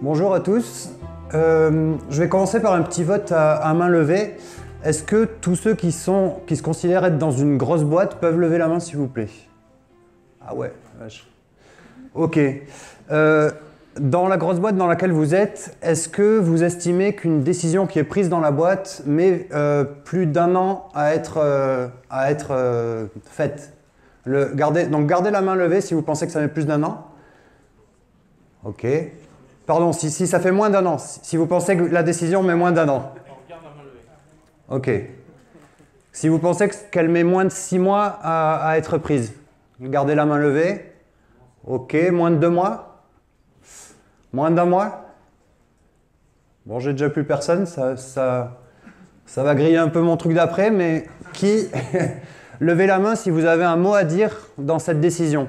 Bonjour à tous. Je vais commencer par un petit vote à main levée. Est-ce que tous ceux qui se considèrent être dans une grosse boîte peuvent lever la main, s'il vous plaît? Ah ouais, vache. Ok. Dans la grosse boîte dans laquelle vous êtes, est-ce que vous estimez qu'une décision qui est prise dans la boîte met plus d'1 an à être faite? Donc gardez la main levée si vous pensez que ça met plus d'1 an. Ok. Pardon, si ça fait moins d'1 an, si vous pensez que la décision met moins d'1 an. Ok. Si vous pensez qu'elle met moins de 6 mois à être prise, gardez la main levée. Ok. Moins de 2 mois? Moins d'1 mois? Bon, j'ai déjà plus personne, ça va griller un peu mon truc d'après, mais qui... Levez la main si vous avez un mot à dire dans cette décision.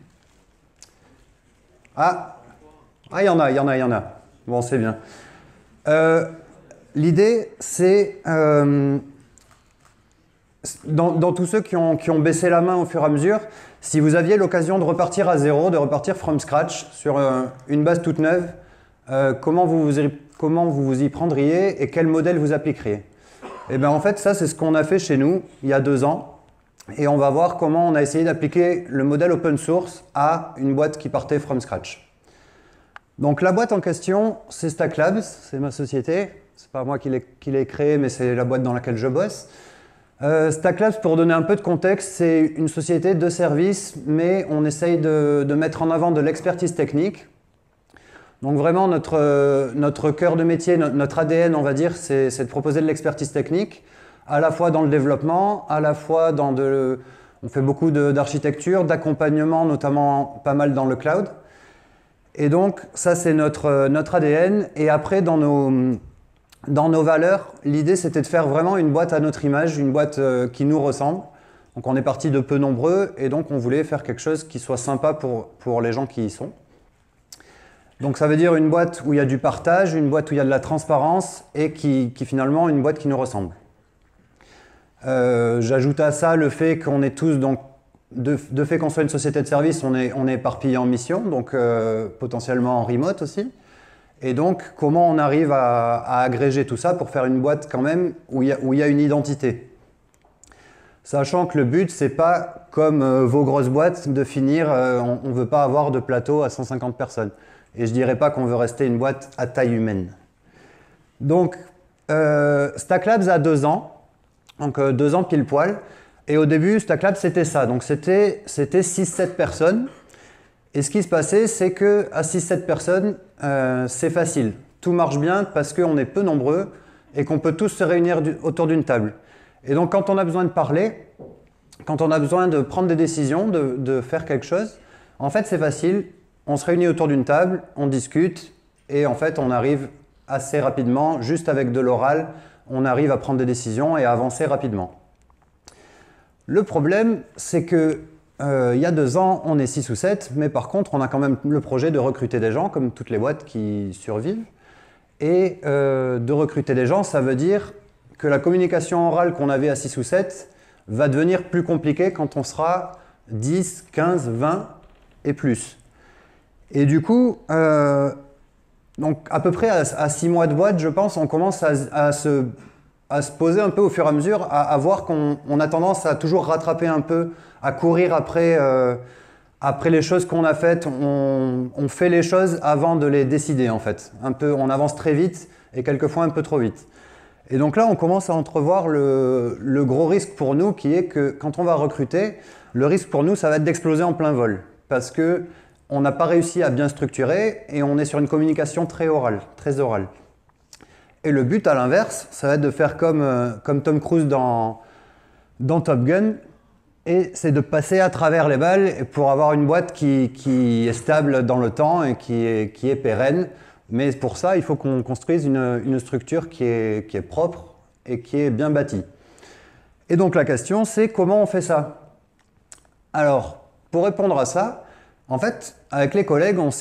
Ah, il y en a. Bon, c'est bien. L'idée, c'est, dans tous ceux qui ont baissé la main au fur et à mesure, si vous aviez l'occasion de repartir à zéro, de repartir from scratch sur une base toute neuve, comment vous vous y prendriez et quel modèle vous appliqueriez? Et bien en fait, ça c'est ce qu'on a fait chez nous il y a 2 ans. Et on va voir comment on a essayé d'appliquer le modèle open source à une boîte qui partait from scratch. Donc la boîte en question, c'est Stack Labs, c'est ma société. C'est pas moi qui l'ai créée, mais c'est la boîte dans laquelle je bosse. Stack Labs, pour donner un peu de contexte, c'est une société de services, mais on essaye de mettre en avant de l'expertise technique. Donc vraiment, notre cœur de métier, notre ADN, on va dire, c'est de proposer de l'expertise technique, à la fois dans le développement, à la fois on fait beaucoup d'architecture, d'accompagnement, notamment pas mal dans le cloud. Et donc, ça, c'est notre ADN. Et après, dans nos valeurs, l'idée, c'était de faire vraiment une boîte à notre image, une boîte qui nous ressemble. Donc, on est parti de peu nombreux, et donc, on voulait faire quelque chose qui soit sympa pour les gens qui y sont. Donc, ça veut dire une boîte où il y a du partage, une boîte où il y a de la transparence, et qui finalement, une boîte qui nous ressemble. J'ajoute à ça le fait qu'on est tous, donc, de fait qu'on soit une société de service, on est éparpillé en mission, donc potentiellement en remote aussi. Et donc, comment on arrive à agréger tout ça pour faire une boîte quand même où il y a une identité. Sachant que le but, c'est pas comme vos grosses boîtes de finir, on ne veut pas avoir de plateau à 150 personnes. Et je dirais pas qu'on veut rester une boîte à taille humaine. Donc, Stack Labs a 2 ans. Donc 2 ans pile poil. Et au début, Stack Labs, c'était ça. Donc c'était 6-7 personnes. Et ce qui se passait, c'est qu'à 6-7 personnes, c'est facile. Tout marche bien parce qu'on est peu nombreux et qu'on peut tous se réunir autour d'une table. Et donc quand on a besoin de parler, quand on a besoin de prendre des décisions, de faire quelque chose, en fait c'est facile. On se réunit autour d'une table, on discute et en fait on arrive assez rapidement, juste avec de l'oral, on arrive à prendre des décisions et à avancer rapidement. Le problème, c'est que il y a 2 ans, on est 6 ou 7, mais par contre, on a quand même le projet de recruter des gens, comme toutes les boîtes qui survivent. Et de recruter des gens, ça veut dire que la communication orale qu'on avait à 6 ou 7 va devenir plus compliquée quand on sera 10, 15, 20 et plus. Et du coup, donc à peu près à 6 mois de boîte, je pense, on commence à se poser un peu au fur et à mesure, à voir qu'on a tendance à toujours rattraper un peu, à courir après les choses qu'on a faites. On fait les choses avant de les décider en fait. On avance très vite et quelquefois un peu trop vite. Et donc là, on commence à entrevoir le gros risque pour nous qui est que quand on va recruter, le risque pour nous, ça va être d'exploser en plein vol. Parce que on n'a pas réussi à bien structurer et on est sur une communication très orale. Et le but, à l'inverse, ça va être de faire comme Tom Cruise dans Top Gun, et c'est de passer à travers les balles pour avoir une boîte qui est stable dans le temps et qui est pérenne. Mais pour ça, il faut qu'on construise une structure qui est propre et qui est bien bâtie. Et donc la question, c'est comment on fait ça? Alors, pour répondre à ça, en fait, avec les collègues, on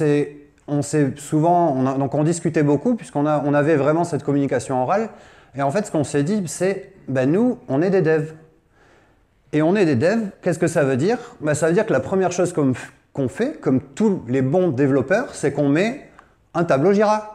discutait beaucoup puisqu'on avait vraiment cette communication orale. Et en fait, ce qu'on s'est dit, c'est, nous, on est des devs. Et on est des devs, qu'est-ce que ça veut dire? Ça veut dire que la première chose qu'on fait, comme tous les bons développeurs, c'est qu'on met Un tableau Jira.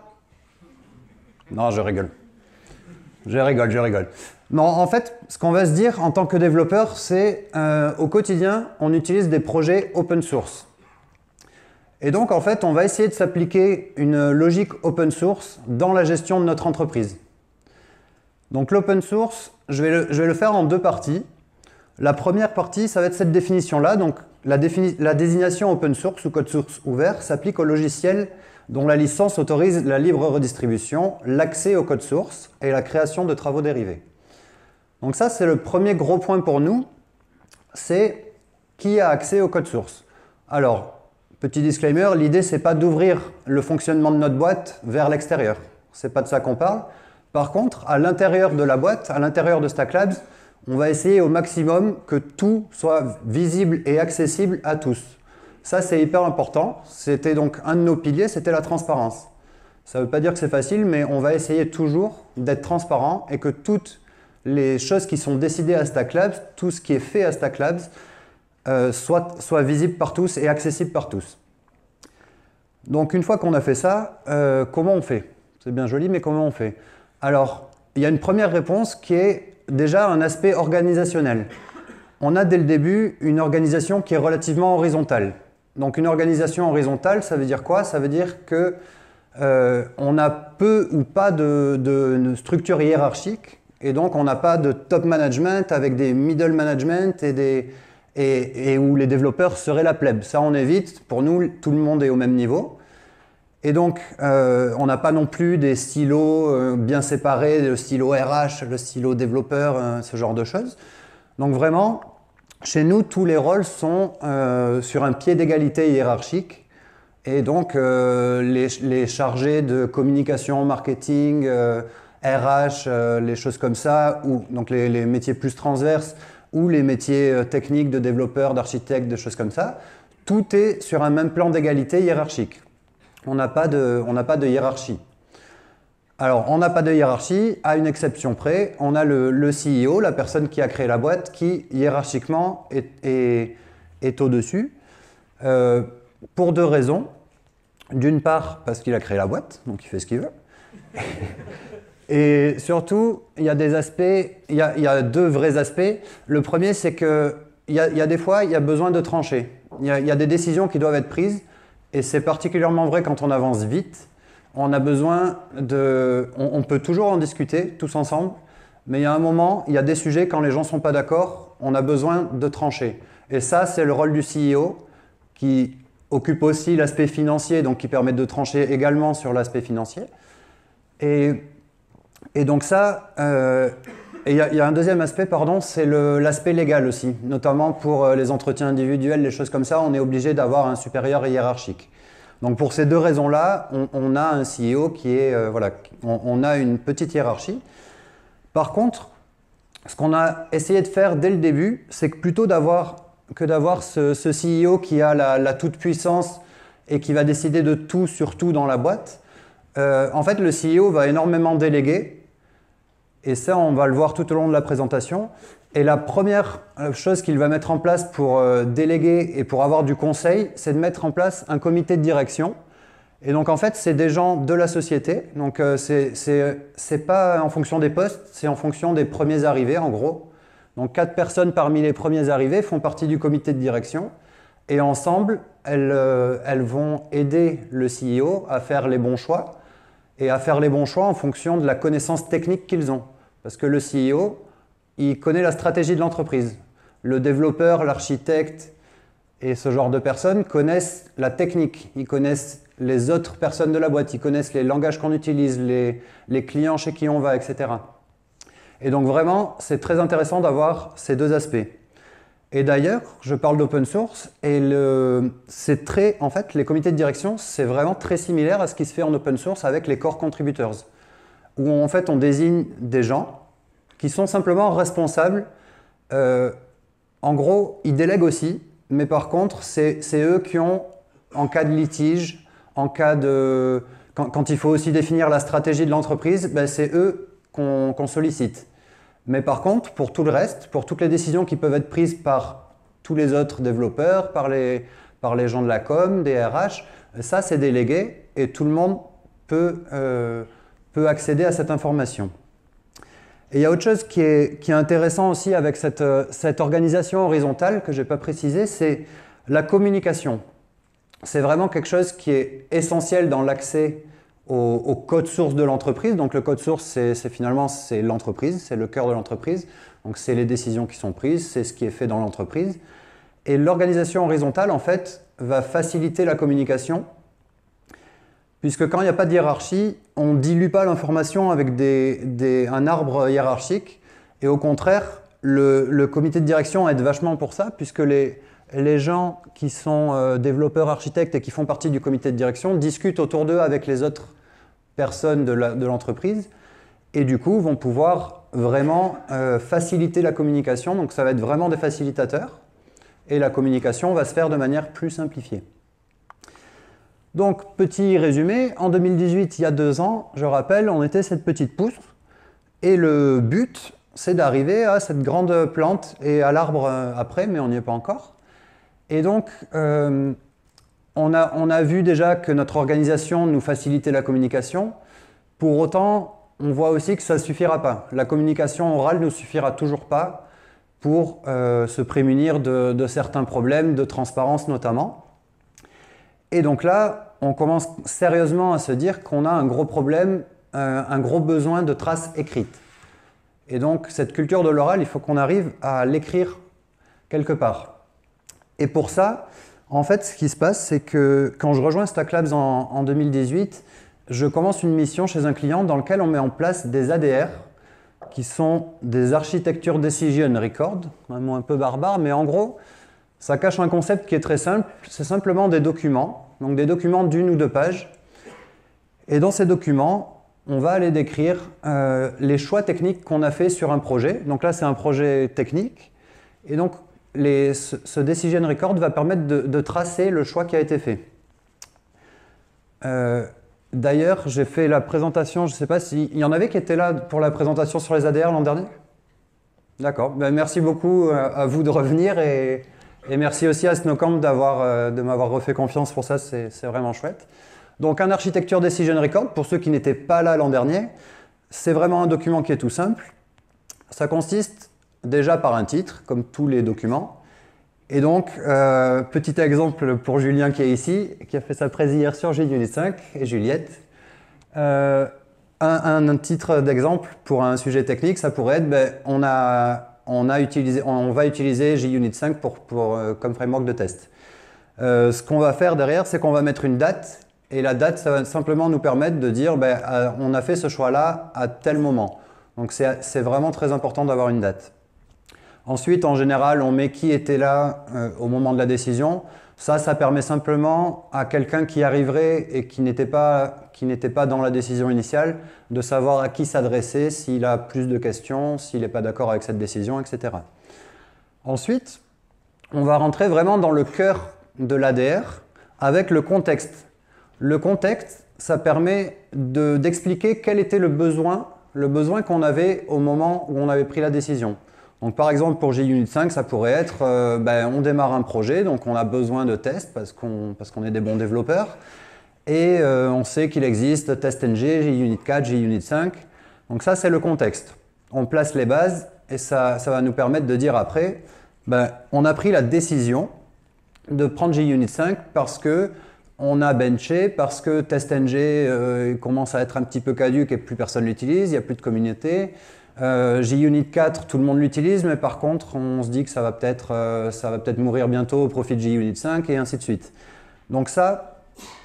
Non, je rigole. Je rigole. Non, en fait, ce qu'on va se dire en tant que développeur, c'est au quotidien, on utilise des projets open source. Et donc, en fait, on va essayer de s'appliquer une logique open source dans la gestion de notre entreprise. Donc, l'open source, je vais le faire en deux parties. La première partie, ça va être cette définition-là. Donc, la désignation open source ou code source ouvert s'applique aux logiciels dont la licence autorise la libre redistribution, l'accès au code source et la création de travaux dérivés. Donc ça, c'est le premier gros point pour nous, c'est qui a accès au code source. Alors, petit disclaimer, l'idée, c'est pas d'ouvrir le fonctionnement de notre boîte vers l'extérieur. C'est pas de ça qu'on parle. Par contre, à l'intérieur de la boîte, à l'intérieur de Stack Labs, on va essayer au maximum que tout soit visible et accessible à tous. Ça, c'est hyper important. C'était donc un de nos piliers, c'était la transparence. Ça ne veut pas dire que c'est facile, mais on va essayer toujours d'être transparent et que toutes les choses qui sont décidées à Stack Labs, tout ce qui est fait à Stack Labs, soit visible par tous et accessible par tous. Donc, une fois qu'on a fait ça, comment on fait? C'est bien joli, mais comment on fait? Alors, il y a une première réponse qui est déjà un aspect organisationnel. On a dès le début une organisation qui est relativement horizontale. Donc une organisation horizontale, ça veut dire quoi? Ça veut dire que on a peu ou pas de structure hiérarchique et donc on n'a pas de top management avec des middle management et où les développeurs seraient la plèbe. Ça on évite. Pour nous, tout le monde est au même niveau. Et donc on n'a pas non plus des silos bien séparés, le silo RH, le silo développeur, ce genre de choses. Donc vraiment, chez nous, tous les rôles sont sur un pied d'égalité hiérarchique et donc les chargés de communication, marketing, RH, les choses comme ça, ou donc les métiers plus transverses ou les métiers techniques de développeurs, d'architectes, des choses comme ça, tout est sur un même plan d'égalité hiérarchique. On n'a pas de hiérarchie. Alors, on n'a pas de hiérarchie, à une exception près, on a le CEO, la personne qui a créé la boîte, qui hiérarchiquement est au-dessus, pour deux raisons. D'une part, parce qu'il a créé la boîte, donc il fait ce qu'il veut. Et surtout, il y a des aspects, il y a deux vrais aspects. Le premier, c'est qu'il y a des fois, il y a besoin de trancher. Il y a des décisions qui doivent être prises, et c'est particulièrement vrai quand on avance vite. On a besoin de... On peut toujours en discuter tous ensemble, mais il y a un moment, il y a des sujets, quand les gens ne sont pas d'accord, on a besoin de trancher. Et ça, c'est le rôle du CEO qui occupe aussi l'aspect financier, donc qui permet de trancher également sur l'aspect financier. Et donc ça, il y a un deuxième aspect, pardon, c'est l'aspect légal aussi, notamment pour les entretiens individuels, les choses comme ça, on est obligé d'avoir un supérieur hiérarchique. Donc pour ces deux raisons-là, on a un CEO qui est, on a une petite hiérarchie. Par contre, ce qu'on a essayé de faire dès le début, c'est que plutôt d'avoir ce CEO qui a la toute-puissance et qui va décider de tout sur tout dans la boîte, en fait le CEO va énormément déléguer, et ça on va le voir tout au long de la présentation. Et la première chose qu'il va mettre en place pour déléguer et pour avoir du conseil, c'est de mettre en place un comité de direction. Et donc en fait, c'est des gens de la société. Donc c'est pas en fonction des postes, c'est en fonction des premiers arrivés en gros. Donc 4 personnes parmi les premiers arrivés font partie du comité de direction. Et ensemble, elles vont aider le CEO à faire les bons choix. Et à faire les bons choix en fonction de la connaissance technique qu'ils ont. Parce que le CEO, il connaît la stratégie de l'entreprise. Le développeur, l'architecte et ce genre de personnes connaissent la technique. Ils connaissent les autres personnes de la boîte. Ils connaissent les langages qu'on utilise, les clients chez qui on va, etc. Et donc vraiment, c'est très intéressant d'avoir ces deux aspects. Et d'ailleurs, je parle d'open source et c'est très, en fait, les comités de direction, c'est vraiment très similaire à ce qui se fait en open source avec les core contributors, où en fait on désigne des gens qui sont simplement responsables. En gros, ils délèguent aussi, mais par contre, c'est eux qui ont, en cas de litige, en cas de... Quand il faut aussi définir la stratégie de l'entreprise, ben c'est eux qu'on sollicite. Mais par contre, pour tout le reste, pour toutes les décisions qui peuvent être prises par tous les autres développeurs, par par les gens de la com, des RH. Ça, c'est délégué et tout le monde peut accéder à cette information. Et il y a autre chose qui est intéressant aussi avec cette organisation horizontale que je n'ai pas précisé, c'est la communication. C'est vraiment quelque chose qui est essentiel dans l'accès au code source de l'entreprise. Donc le code source, c'est l'entreprise, c'est le cœur de l'entreprise. Donc c'est les décisions qui sont prises, c'est ce qui est fait dans l'entreprise. Et l'organisation horizontale, en fait, va faciliter la communication, puisque quand il n'y a pas de hiérarchie, on ne dilue pas l'information avec un arbre hiérarchique. Et au contraire, le comité de direction aide vachement pour ça, puisque les gens qui sont développeurs, architectes et qui font partie du comité de direction discutent autour d'eux avec les autres personnes de l'entreprise et du coup vont pouvoir vraiment faciliter la communication. Donc ça va être vraiment des facilitateurs et la communication va se faire de manière plus simplifiée. Donc petit résumé, en 2018, il y a 2 ans, je rappelle, on était cette petite pousse et le but c'est d'arriver à cette grande plante et à l'arbre après, mais on n'y est pas encore. Et donc, on a vu déjà que notre organisation nous facilitait la communication. Pour autant, on voit aussi que ça ne suffira pas. La communication orale ne suffira toujours pas pour se prémunir de certains problèmes, de transparence notamment. Et donc là, on commence sérieusement à se dire qu'on a un gros problème, un gros besoin de traces écrites. Et donc, cette culture de l'oral, il faut qu'on arrive à l'écrire quelque part. Et pour ça, en fait, ce qui se passe, c'est que quand je rejoins Stack Labs en 2018, je commence une mission chez un client dans lequel on met en place des ADR, qui sont des Architecture Decision Record, un mot un peu barbare, mais en gros, ça cache un concept qui est très simple, c'est simplement des documents, donc des documents d'1 ou 2 pages. Et dans ces documents, on va aller décrire les choix techniques qu'on a fait sur un projet. Donc là, c'est un projet technique. Et donc, ce Decision Record va permettre de tracer le choix qui a été fait. D'ailleurs, j'ai fait la présentation, je ne sais pas s'il y en avait qui étaient là pour la présentation sur les ADR l'an dernier? D'accord. Ben, merci beaucoup à vous de revenir et merci aussi à Snowcamp de m'avoir refait confiance pour ça, c'est vraiment chouette. Donc un Architecture Decision Record, pour ceux qui n'étaient pas là l'an dernier, c'est vraiment un document qui est tout simple. Ça consiste déjà par un titre, comme tous les documents. Et donc, petit exemple pour Julien qui est ici, qui a fait sa presse hier sur JUnit 5, et Juliette. Un titre d'exemple pour un sujet technique, ça pourrait être, on va utiliser JUnit 5 comme framework de test. Ce qu'on va faire derrière, c'est qu'on va mettre une date, et la date, ça va simplement nous permettre de dire, on a fait ce choix-là à tel moment. Donc c'est vraiment très important d'avoir une date. Ensuite, en général, on met qui était là au moment de la décision. Ça permet simplement à quelqu'un qui arriverait et qui n'était pas dans la décision initiale de savoir à qui s'adresser, s'il a plus de questions, s'il n'est pas d'accord avec cette décision, etc. Ensuite, on va rentrer vraiment dans le cœur de l'ADR avec le contexte. Le contexte, ça permet d'expliquer quel était le besoin qu'on avait au moment où on avait pris la décision. Donc par exemple pour JUnit 5, ça pourrait être on démarre un projet, donc on a besoin de tests parce qu'on est des bons développeurs et on sait qu'il existe TestNG, JUnit 4, JUnit 5. Donc ça c'est le contexte. On place les bases et ça va nous permettre de dire après, on a pris la décision de prendre JUnit 5 parce que on a benché, parce que TestNG commence à être un petit peu caduc et plus personne l'utilise, il n'y a plus de communauté. JUnit 4, tout le monde l'utilise, mais par contre, on se dit que ça va peut-être mourir bientôt au profit de JUnit 5 et ainsi de suite. Donc ça,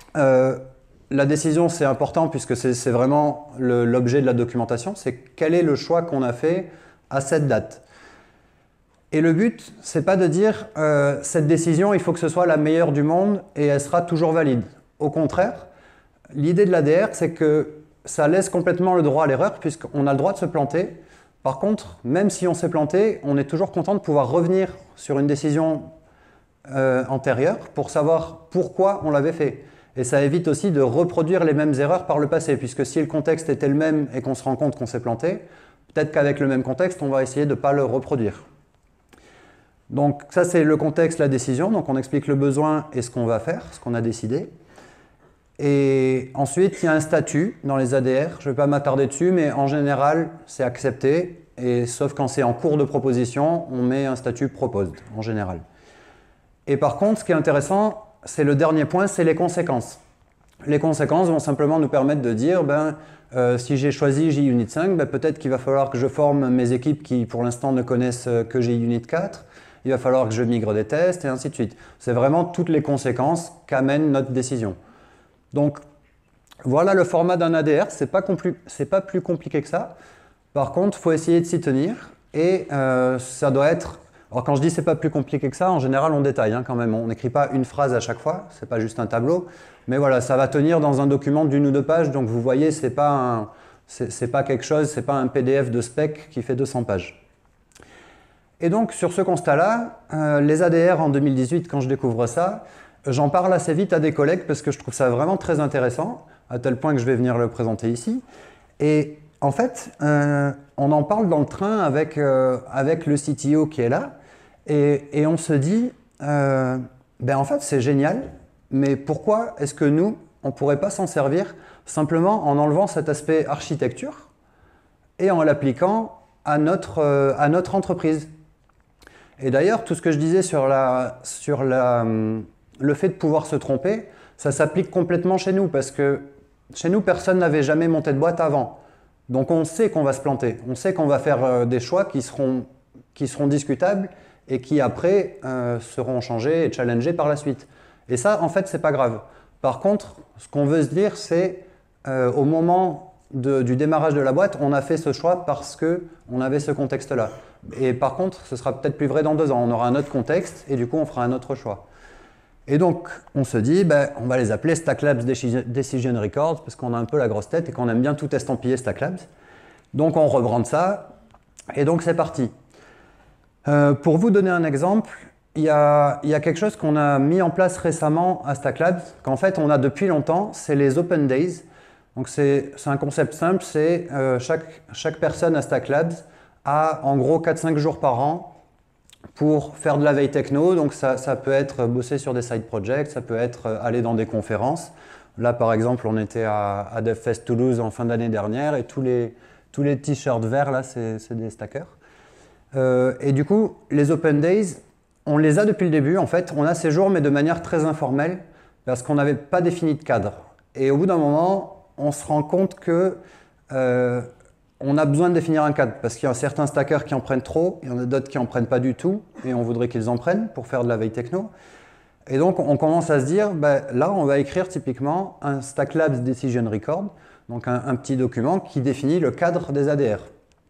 la décision, c'est important puisque c'est vraiment l'objet de la documentation, c'est quel est le choix qu'on a fait à cette date. Et le but, c'est pas de dire cette décision, il faut que ce soit la meilleure du monde et elle sera toujours valide. Au contraire, l'idée de l'ADR, c'est que ça laisse complètement le droit à l'erreur puisqu'on a le droit de se planter. Par contre, même si on s'est planté, on est toujours content de pouvoir revenir sur une décision antérieure pour savoir pourquoi on l'avait fait. Et ça évite aussi de reproduire les mêmes erreurs par le passé, puisque si le contexte était le même et qu'on se rend compte qu'on s'est planté, peut-être qu'avec le même contexte, on va essayer de ne pas le reproduire. Donc ça, c'est le contexte, la décision. Donc on explique le besoin et ce qu'on va faire, ce qu'on a décidé. Et ensuite, il y a un statut dans les ADR. Je ne vais pas m'attarder dessus, mais en général, c'est accepté. Et sauf quand c'est en cours de proposition, on met un statut proposed, en général. Et par contre, ce qui est intéressant, c'est le dernier point, c'est les conséquences. Les conséquences vont simplement nous permettre de dire, si j'ai choisi JUnit 5, peut-être qu'il va falloir que je forme mes équipes qui, pour l'instant, ne connaissent que JUnit 4. Il va falloir que je migre des tests, et ainsi de suite. C'est vraiment toutes les conséquences qu'amène notre décision. Donc, voilà le format d'un ADR. C'est pas plus compliqué que ça. Par contre, il faut essayer de s'y tenir. Et ça doit être... Alors, quand je dis c'est pas plus compliqué que ça, en général, on détaille quand même. On n'écrit pas une phrase à chaque fois. C'est pas juste un tableau. Mais voilà, ça va tenir dans un document d'1 ou 2 pages. Donc, vous voyez, c'est pas quelque chose, c'est pas un PDF de spec qui fait 200 pages. Et donc, sur ce constat-là, les ADR en 2018, quand je découvre ça, j'en parle assez vite à des collègues parce que je trouve ça vraiment très intéressant, à tel point que je vais venir le présenter ici. Et en fait, on en parle dans le train avec le CTO qui est là, et on se dit, en fait, c'est génial, mais pourquoi est-ce que nous, on ne pourrait pas s'en servir simplement en enlevant cet aspect architecture et en l'appliquant à notre entreprise? Et d'ailleurs, tout ce que je disais sur le fait de pouvoir se tromper, ça s'applique complètement chez nous, parce que chez nous, personne n'avait jamais monté de boîte avant. Donc on sait qu'on va se planter, on sait qu'on va faire des choix qui seront discutables et qui après seront changés et challengés par la suite. Et ça, en fait, c'est pas grave. Par contre, ce qu'on veut se dire, c'est au moment du démarrage de la boîte, on a fait ce choix parce qu'on avait ce contexte-là. Et par contre, ce sera peut-être plus vrai dans 2 ans. On aura un autre contexte et du coup, on fera un autre choix. Et donc, on se dit, on va les appeler Stack Labs Decision Records parce qu'on a un peu la grosse tête et qu'on aime bien tout estampiller Stack Labs. Donc, on rebrande ça et donc c'est parti. Pour vous donner un exemple, il y a quelque chose qu'on a mis en place récemment à Stack Labs, qu'en fait, on a depuis longtemps, c'est les Open Days. Donc, c'est un concept simple, c'est chaque personne à Stack Labs a en gros 4-5 jours par an pour faire de la veille techno. Donc ça peut être bosser sur des side projects, ça peut être aller dans des conférences. Là par exemple on était à DevFest Toulouse en fin d'année dernière et tous les t-shirts verts là c'est des stackers. Et du coup les Open Days, on les a depuis le début en fait. On a ces jours mais de manière très informelle parce qu'on n'avait pas défini de cadre. Et au bout d'un moment on se rend compte que on a besoin de définir un cadre parce qu'il y a certains stackers qui en prennent trop, il y en a d'autres qui en prennent pas du tout et on voudrait qu'ils en prennent pour faire de la veille techno. Et donc on commence à se dire, là on va écrire typiquement un Stack Labs Decision Record, donc un petit document qui définit le cadre des ADR.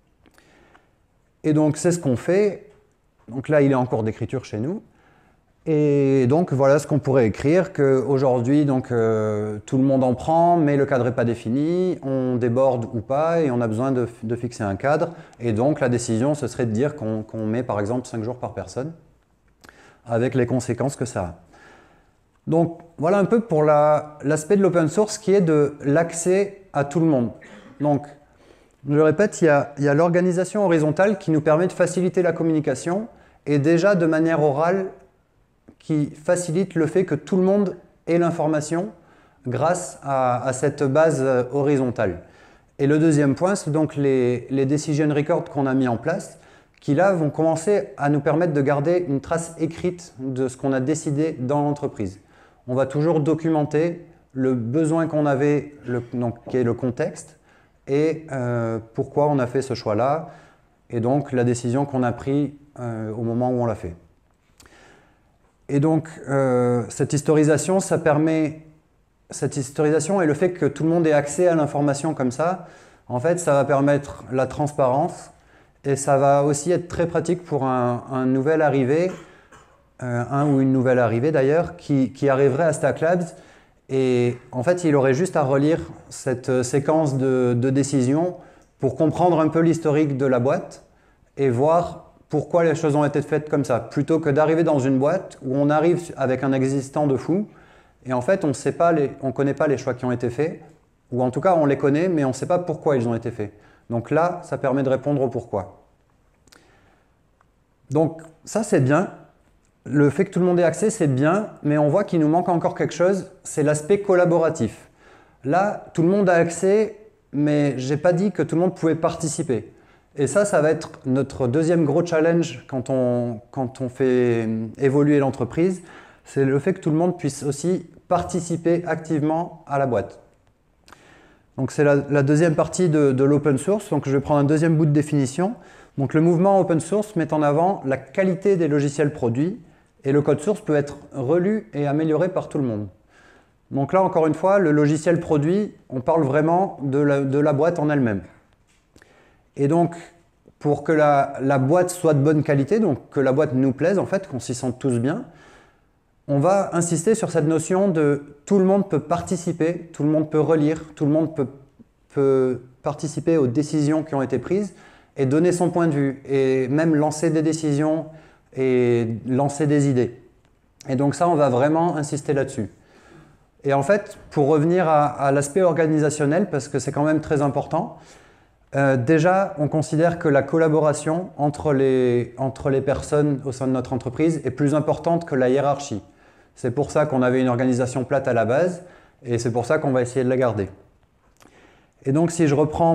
Et donc c'est ce qu'on fait. Donc là il est en cours d'écriture chez nous. Et donc voilà ce qu'on pourrait écrire, qu'aujourd'hui tout le monde en prend, mais le cadre n'est pas défini, on déborde ou pas, et on a besoin de fixer un cadre. Et donc la décision, ce serait de dire qu'on met par exemple 5 jours par personne, avec les conséquences que ça a. Donc voilà un peu pour l'aspect de l'open source qui est de l'accès à tout le monde. Donc je le répète, il y a l'organisation horizontale qui nous permet de faciliter la communication, et déjà de manière orale, qui facilite le fait que tout le monde ait l'information grâce à cette base horizontale. Et le deuxième point, c'est donc les decision records qu'on a mis en place, qui là vont commencer à nous permettre de garder une trace écrite de ce qu'on a décidé dans l'entreprise. On va toujours documenter le besoin qu'on avait, qui est le contexte, et pourquoi on a fait ce choix-là, et donc la décision qu'on a prise au moment où on l'a fait. Et donc, cette historisation, cette historisation et le fait que tout le monde ait accès à l'information comme ça, en fait, ça va permettre la transparence et ça va aussi être très pratique pour un nouvel arrivé, un ou une nouvelle arrivée d'ailleurs, qui arriverait à Stack Labs et en fait, il aurait juste à relire cette séquence de décisions pour comprendre un peu l'historique de la boîte et voir pourquoi les choses ont été faites comme ça, plutôt que d'arriver dans une boîte où on arrive avec un existant de fou, et en fait on ne connaît pas les choix qui ont été faits, ou en tout cas on les connaît, mais on ne sait pas pourquoi ils ont été faits. Donc là, ça permet de répondre au pourquoi. Donc ça c'est bien. Le fait que tout le monde ait accès, c'est bien, mais on voit qu'il nous manque encore quelque chose, c'est l'aspect collaboratif. Là, tout le monde a accès, mais j'ai pas dit que tout le monde pouvait participer. Et ça va être notre deuxième gros challenge quand on fait évoluer l'entreprise, c'est le fait que tout le monde puisse aussi participer activement à la boîte. Donc c'est la deuxième partie de l'open source, donc je vais prendre un deuxième bout de définition. Donc le mouvement open source met en avant la qualité des logiciels produits, et le code source peut être relu et amélioré par tout le monde. Donc là, encore une fois, le logiciel produit, on parle vraiment de la boîte en elle-même. Et donc, pour que la boîte soit de bonne qualité, donc que la boîte nous plaise, en fait, qu'on s'y sente tous bien, on va insister sur cette notion de tout le monde peut participer, tout le monde peut relire, tout le monde peut participer aux décisions qui ont été prises et donner son point de vue, et même lancer des décisions et lancer des idées. Et donc ça, on va vraiment insister là-dessus. Et en fait, pour revenir à l'aspect organisationnel, parce que c'est quand même très important, déjà, on considère que la collaboration entre les personnes au sein de notre entreprise est plus importante que la hiérarchie. C'est pour ça qu'on avait une organisation plate à la base, et c'est pour ça qu'on va essayer de la garder. Et donc, si je reprends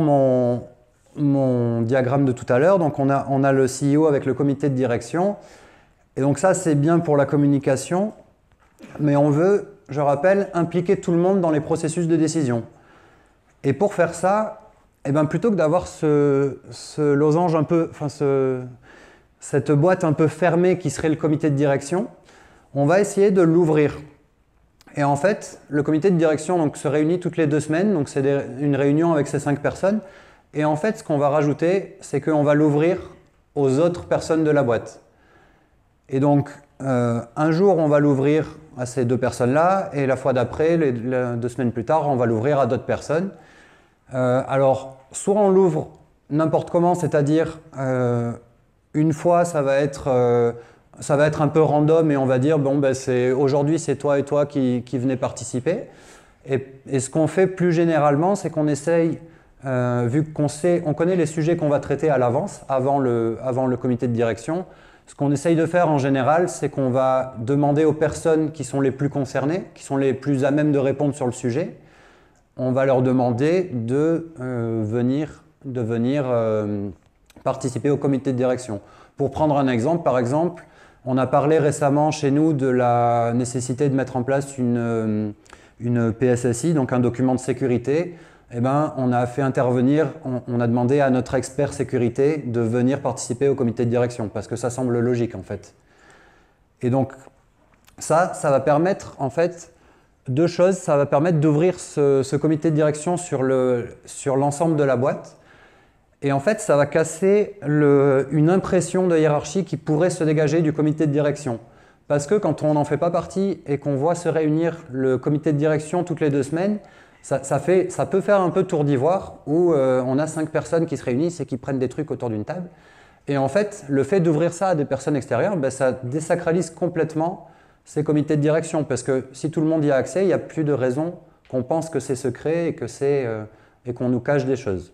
mon diagramme de tout à l'heure, donc on a le CEO avec le comité de direction, et donc ça c'est bien pour la communication, mais on veut, je rappelle, impliquer tout le monde dans les processus de décision. Et pour faire ça, eh ben, plutôt que d'avoir ce losange un peu, enfin cette boîte un peu fermée qui serait le comité de direction, on va essayer de l'ouvrir. Et en fait, le comité de direction donc, se réunit toutes les 2 semaines, donc c'est une réunion avec ces 5 personnes. Et en fait, ce qu'on va rajouter, c'est qu'on va l'ouvrir aux autres personnes de la boîte. Et donc, un jour, on va l'ouvrir à ces 2 personnes-là, et la fois d'après, 2 semaines plus tard, on va l'ouvrir à d'autres personnes. Alors, soit on l'ouvre n'importe comment, c'est-à-dire, une fois, ça va être un peu random, et on va dire, bon, ben, aujourd'hui, c'est toi et toi qui venez participer. Et ce qu'on fait plus généralement, c'est qu'on essaye, vu qu'on connaît les sujets qu'on va traiter à l'avance, avant le comité de direction, ce qu'on essaye de faire en général, c'est qu'on va demander aux personnes qui sont les plus concernées, qui sont les plus à même de répondre sur le sujet, on va leur demander de venir participer au comité de direction. Pour prendre un exemple, par exemple, on a parlé récemment chez nous de la nécessité de mettre en place une PSSI, donc un document de sécurité. Eh ben, on a fait intervenir, on a demandé à notre expert sécurité de venir participer au comité de direction, parce que ça semble logique en fait. Et donc ça va permettre en fait 2 choses. Ça va permettre d'ouvrir ce comité de direction sur l'ensemble de la boîte. Et en fait, ça va casser une impression de hiérarchie qui pourrait se dégager du comité de direction. Parce que quand on n'en fait pas partie et qu'on voit se réunir le comité de direction toutes les 2 semaines, ça peut faire un peu tour d'ivoire où on a 5 personnes qui se réunissent et qui prennent des trucs autour d'une table. Et en fait, le fait d'ouvrir ça à des personnes extérieures, ben, ça désacralise complètement ces comités de direction. Parce que si tout le monde y a accès, il n'y a plus de raison qu'on pense que c'est secret et qu'on nous cache des choses.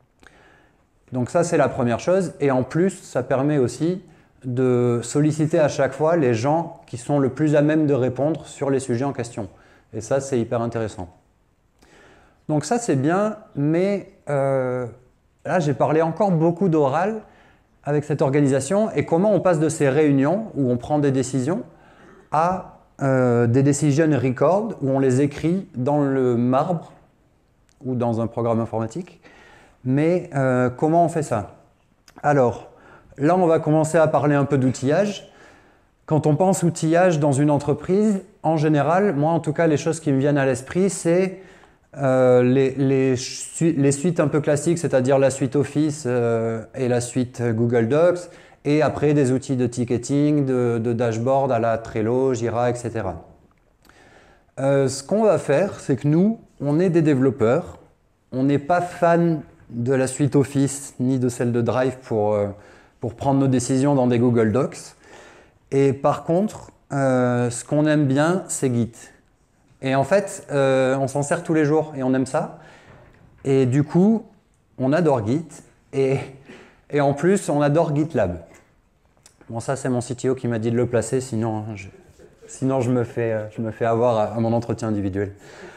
Donc ça, c'est la première chose. Et en plus, ça permet aussi de solliciter à chaque fois les gens qui sont le plus à même de répondre sur les sujets en question. Et ça, c'est hyper intéressant. Donc ça, c'est bien, mais là, j'ai parlé encore beaucoup d'oral avec cette organisation et comment on passe de ces réunions où on prend des décisions à des decision records où on les écrit dans le marbre ou dans un programme informatique. Mais comment on fait ça? Alors, là, on va commencer à parler un peu d'outillage. Quand on pense outillage dans une entreprise, en général, moi en tout cas, les choses qui me viennent à l'esprit, c'est les suites un peu classiques, c'est-à-dire la suite Office et la suite Google Docs, et après des outils de ticketing, de dashboard à la Trello, Jira, etc. Ce qu'on va faire, c'est que nous, on est des développeurs, on n'est pas fan de la suite Office ni de celle de Drive pour prendre nos décisions dans des Google Docs. Et par contre, ce qu'on aime bien, c'est Git. Et en fait, on s'en sert tous les jours et on aime ça. Et du coup, on adore Git et en plus, on adore GitLab. Bon, ça, c'est mon CTO qui m'a dit de le placer, sinon, sinon je me fais avoir à mon entretien individuel.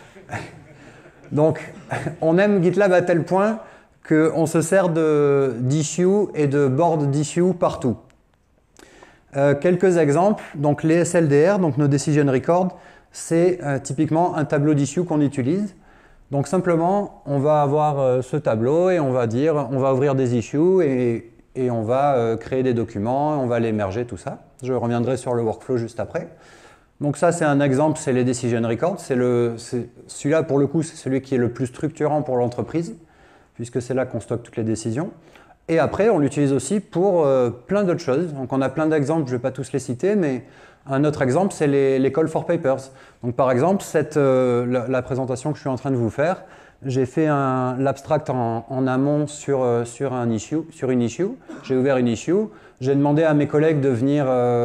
Donc, on aime GitLab à tel point qu'on se sert d'issue et de board d'issue partout. Quelques exemples, donc les SLDR, donc nos Decision Records, c'est typiquement un tableau d'issue qu'on utilise. Donc simplement, on va avoir ce tableau et on va dire, on va ouvrir des issues et on va créer des documents, on va les merger, tout ça. Je reviendrai sur le workflow juste après. Donc ça, c'est un exemple, c'est les Decision Records. Celui-là, pour le coup, c'est celui qui est le plus structurant pour l'entreprise, puisque c'est là qu'on stocke toutes les décisions. Et après, on l'utilise aussi pour plein d'autres choses. Donc on a plein d'exemples, je ne vais pas tous les citer, mais un autre exemple, c'est les Call for Papers. Donc par exemple, la présentation que je suis en train de vous faire, j'ai fait l'abstract en amont sur une issue. J'ai ouvert une issue. J'ai demandé à mes collègues de venir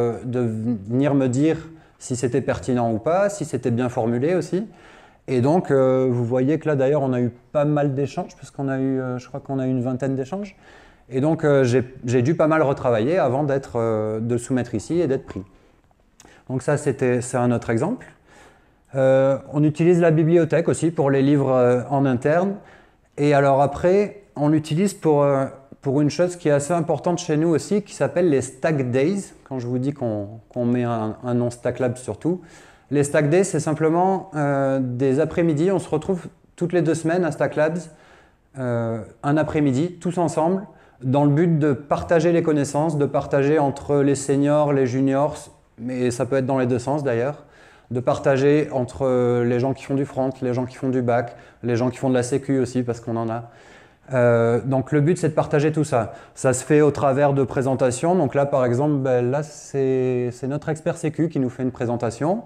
me dire si c'était pertinent ou pas, si c'était bien formulé aussi. Et donc, vous voyez que là, d'ailleurs, on a eu pas mal d'échanges, parce qu'on a eu, je crois qu'on a eu une vingtaine d'échanges. Et donc, j'ai dû pas mal retravailler avant de le soumettre ici et d'être pris. Donc ça, c'est un autre exemple. On utilise la bibliothèque aussi pour les livres en interne. Et alors après, on l'utilise pour une chose qui est assez importante chez nous aussi, qui s'appelle les Stack Days. Quand je vous dis qu'on met un nom Stack Lab surtout. Les Stack Days, c'est simplement des après-midi. On se retrouve toutes les 2 semaines à Stack Labs, un après-midi, tous ensemble, dans le but de partager les connaissances, de partager entre les seniors, les juniors, mais ça peut être dans les deux sens d'ailleurs, de partager entre les gens qui font du front, les gens qui font du back, les gens qui font de la sécu aussi, parce qu'on en a. Donc le but, c'est de partager tout ça. Ça se fait au travers de présentations. Donc là, par exemple, là, c'est notre expert sécu qui nous fait une présentation.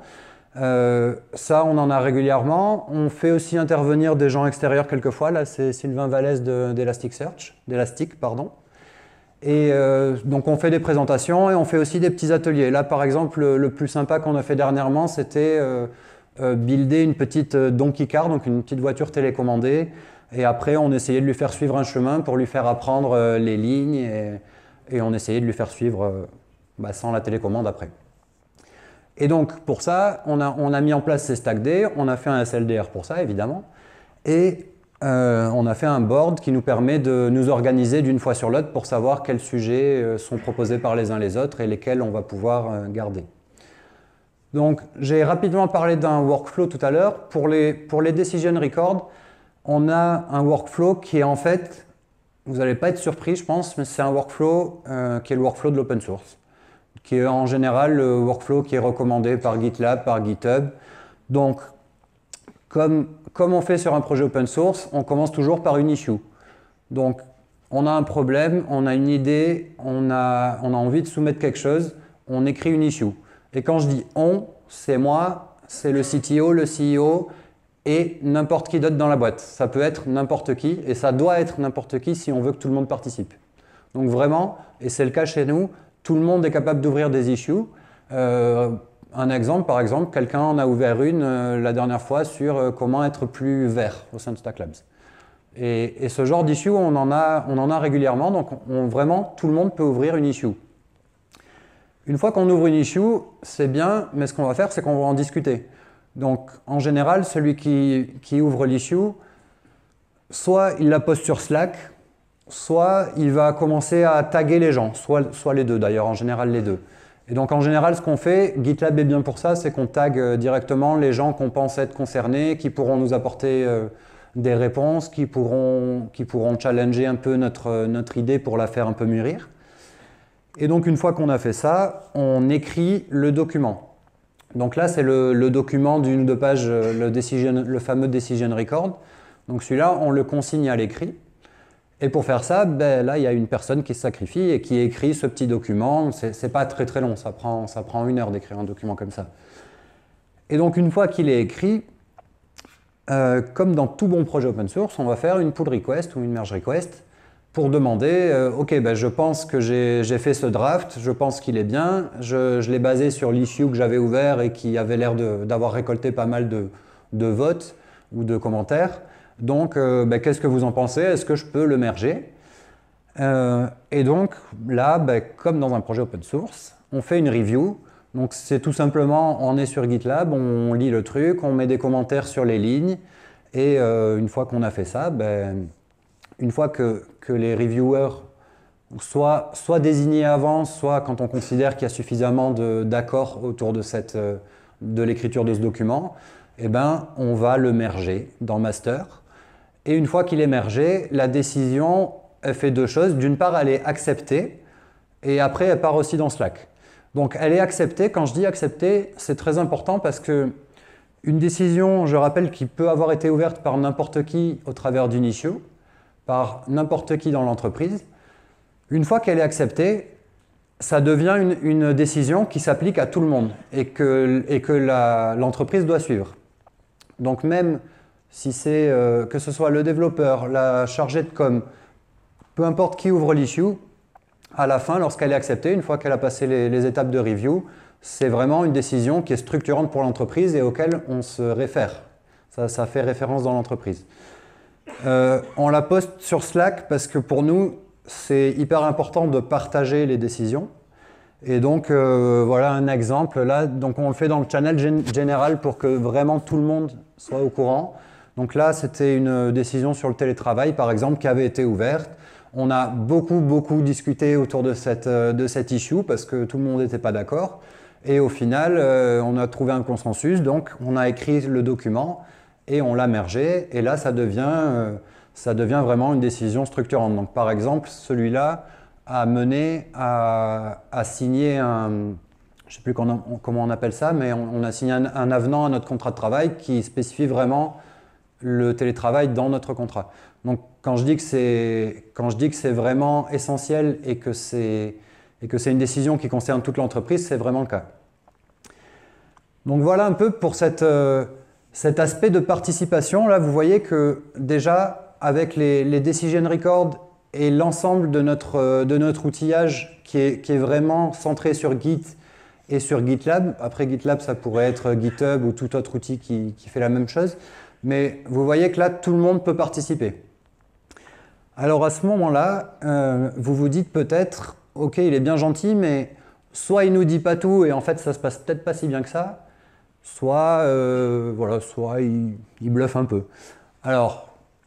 Ça, on en a régulièrement. On fait aussi intervenir des gens extérieurs quelquefois. Là, c'est Sylvain Vallès d'Elastic, pardon. Et donc, on fait des présentations et on fait aussi des petits ateliers. Là, par exemple, le plus sympa qu'on a fait dernièrement, c'était builder une petite Donkey Car, donc une petite voiture télécommandée. Et après, on essayait de lui faire suivre un chemin pour lui faire apprendre les lignes et on essayait de lui faire suivre sans la télécommande après. Et donc, pour ça, on a mis en place ces Stack Day, on a fait un SLDR pour ça, évidemment, et on a fait un board qui nous permet de nous organiser d'une fois sur l'autre pour savoir quels sujets sont proposés par les uns les autres et lesquels on va pouvoir garder. Donc, j'ai rapidement parlé d'un workflow tout à l'heure. Pour les Decision Records, on a un workflow qui est en fait, vous n'allez pas être surpris je pense, mais c'est un workflow qui est le workflow de l'open source, qui est en général le workflow qui est recommandé par GitLab, par GitHub. Donc, comme on fait sur un projet open source, on commence toujours par une issue. Donc, on a un problème, on a une idée, on a envie de soumettre quelque chose, on écrit une issue. Et quand je dis « on », c'est moi, c'est le CTO, le CEO et n'importe qui d'autre dans la boîte. Ça peut être n'importe qui et ça doit être n'importe qui si on veut que tout le monde participe. Donc vraiment, et c'est le cas chez nous, tout le monde est capable d'ouvrir des issues. Un exemple, par exemple, quelqu'un en a ouvert une la dernière fois sur comment être plus vert au sein de Stack Labs. Et ce genre d'issue, on en a régulièrement, donc vraiment, tout le monde peut ouvrir une issue. Une fois qu'on ouvre une issue, c'est bien, mais ce qu'on va faire, c'est qu'on va en discuter. Donc, en général, celui qui ouvre l'issue, soit il la poste sur Slack, soit il va commencer à taguer les gens, soit les deux d'ailleurs, en général les deux. Et donc en général, ce qu'on fait, GitLab est bien pour ça, c'est qu'on tague directement les gens qu'on pense être concernés, qui pourront nous apporter des réponses, qui pourront challenger un peu notre idée pour la faire un peu mûrir. Et donc une fois qu'on a fait ça, on écrit le document. Donc là, c'est le document d'une ou deux pages, le fameux Decision Record. Donc celui-là, on le consigne à l'écrit. Et pour faire ça, là, il y a une personne qui se sacrifie et qui écrit ce petit document. C'est pas très très long, ça prend 1 heure d'écrire un document comme ça. Et donc une fois qu'il est écrit, comme dans tout bon projet open source, on va faire une pull request ou une merge request pour demander, ok, je pense que j'ai fait ce draft, je pense qu'il est bien, je l'ai basé sur l'issue que j'avais ouvert et qui avait l'air d'avoir récolté pas mal de votes ou de commentaires. Donc, qu'est-ce que vous en pensez? Est-ce que je peux le merger? Et donc là, ben, comme dans un projet open source, on fait une review. Donc c'est tout simplement, on est sur GitLab, on lit le truc, on met des commentaires sur les lignes, et une fois qu'on a fait ça, ben, une fois que les reviewers soit désignés avant, soit quand on considère qu'il y a suffisamment d'accords autour de l'écriture de ce document, eh ben, on va le merger dans master. Et une fois qu'il est mergé, la décision, elle fait deux choses. D'une part, elle est acceptée, et après, elle part aussi dans Slack. Donc, elle est acceptée. Quand je dis acceptée, c'est très important parce que une décision, je rappelle, qui peut avoir été ouverte par n'importe qui au travers d'une issue, par n'importe qui dans l'entreprise, une fois qu'elle est acceptée, ça devient une décision qui s'applique à tout le monde et que l'entreprise doit suivre. Donc même si c'est que ce soit le développeur, la chargée de com, peu importe qui ouvre l'issue, à la fin, lorsqu'elle est acceptée, une fois qu'elle a passé les étapes de review, c'est vraiment une décision qui est structurante pour l'entreprise et auquel on se réfère. Ça fait référence dans l'entreprise. On la poste sur Slack parce que pour nous, c'est hyper important de partager les décisions. Et donc, voilà un exemple. Là, donc on le fait dans le channel général pour que vraiment tout le monde soit au courant. Donc là, c'était une décision sur le télétravail, par exemple, qui avait été ouverte. On a beaucoup discuté autour de cette issue parce que tout le monde n'était pas d'accord. Et au final, on a trouvé un consensus. Donc, on a écrit le document et on l'a mergé. Et là, ça devient vraiment une décision structurante. Donc, par exemple, celui-là a mené à signer un, je ne sais plus comment on appelle ça, mais on a signé un avenant à notre contrat de travail qui spécifie vraiment le télétravail dans notre contrat. Donc, quand je dis que c'est vraiment essentiel et que c'est une décision qui concerne toute l'entreprise, c'est vraiment le cas. Donc voilà un peu pour cet aspect de participation. Là, vous voyez que déjà, avec les decision records et l'ensemble de notre outillage qui est vraiment centré sur Git et sur GitLab. Après GitLab, ça pourrait être GitHub ou tout autre outil qui fait la même chose. Mais vous voyez que là, tout le monde peut participer. Alors à ce moment-là, vous vous dites peut-être, ok, il est bien gentil, mais soit il nous dit pas tout et en fait ça se passe peut-être pas si bien que ça, soit, soit il bluffe un peu. Alors,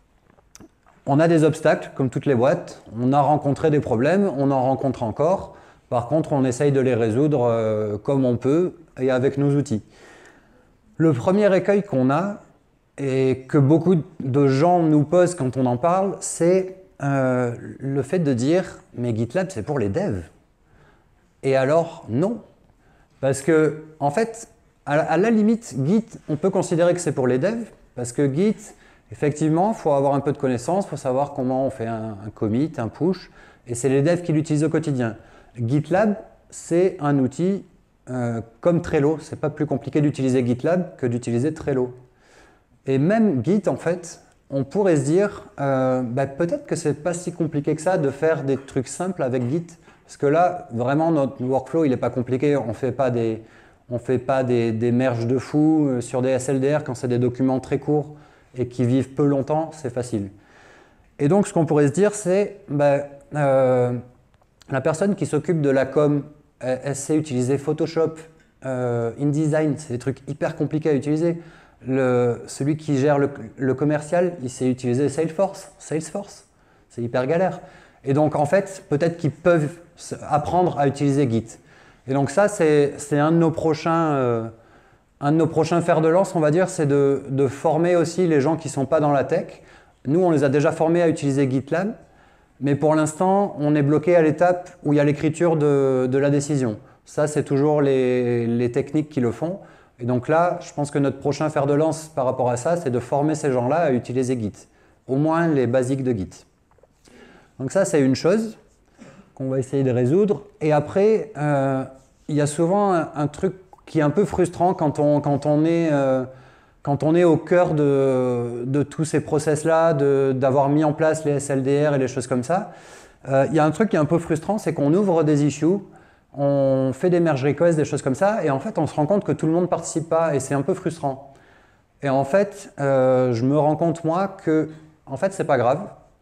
on a des obstacles, comme toutes les boîtes. On a rencontré des problèmes, on en rencontre encore. Par contre, on essaye de les résoudre comme on peut et avec nos outils. Le premier écueil qu'on a, et que beaucoup de gens nous posent quand on en parle, c'est le fait de dire « mais GitLab, c'est pour les devs ». Et alors, non. Parce que, en fait, à la limite, Git, on peut considérer que c'est pour les devs, parce que Git, effectivement, il faut avoir un peu de connaissances, il faut savoir comment on fait un commit, un push, et c'est les devs qui l'utilisent au quotidien. GitLab, c'est un outil comme Trello. C'est pas plus compliqué d'utiliser GitLab que d'utiliser Trello. Et même Git, en fait, on pourrait se dire, peut-être que c'est pas si compliqué que ça de faire des trucs simples avec Git, parce que là, vraiment, notre workflow, il n'est pas compliqué. On fait pas des merges de fou sur des SLDR quand c'est des documents très courts et qui vivent peu longtemps, c'est facile. Et donc, ce qu'on pourrait se dire, c'est la personne qui s'occupe de la com, elle sait utiliser Photoshop, InDesign, c'est des trucs hyper compliqués à utiliser. Celui qui gère le commercial, il sait utiliser Salesforce, c'est hyper galère. Et donc, en fait, peut-être qu'ils peuvent apprendre à utiliser Git. Et donc ça, c'est un de nos prochains fers de lance, on va dire, c'est de former aussi les gens qui ne sont pas dans la tech. Nous, on les a déjà formés à utiliser GitLab, mais pour l'instant, on est bloqué à l'étape où il y a l'écriture de la décision. Ça, c'est toujours les techniques qui le font. Et donc là, je pense que notre prochain fer de lance par rapport à ça, c'est de former ces gens-là à utiliser Git. Au moins les basiques de Git. Donc ça, c'est une chose qu'on va essayer de résoudre. Et après, il y a souvent un truc qui est un peu frustrant quand on est au cœur de tous ces process-là, d'avoir mis en place les SLDR et les choses comme ça. Il y a un truc qui est un peu frustrant, c'est qu'on ouvre des issues, on fait des merge requests, des choses comme ça, et en fait, on se rend compte que tout le monde ne participe pas, et c'est un peu frustrant. Et en fait, je me rends compte, moi, que en fait, c'est pas grave.